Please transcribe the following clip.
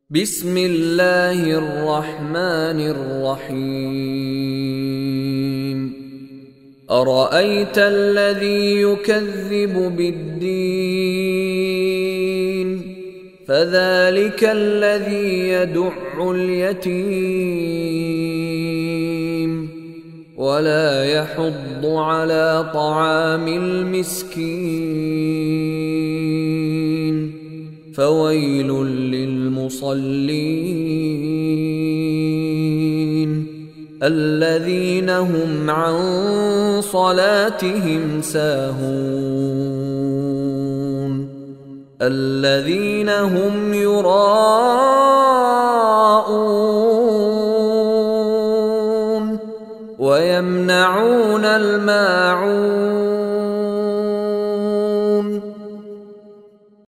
بسم الله الرحمن الرحيم أرأيت الذي يكذب بالدين فذلك الذي يدع اليتيم ولا يحض على طعام المسكين فويل للمصلين الذين هم عن صلاتهم ساهون الذين هم يراءون ويمنعون الماء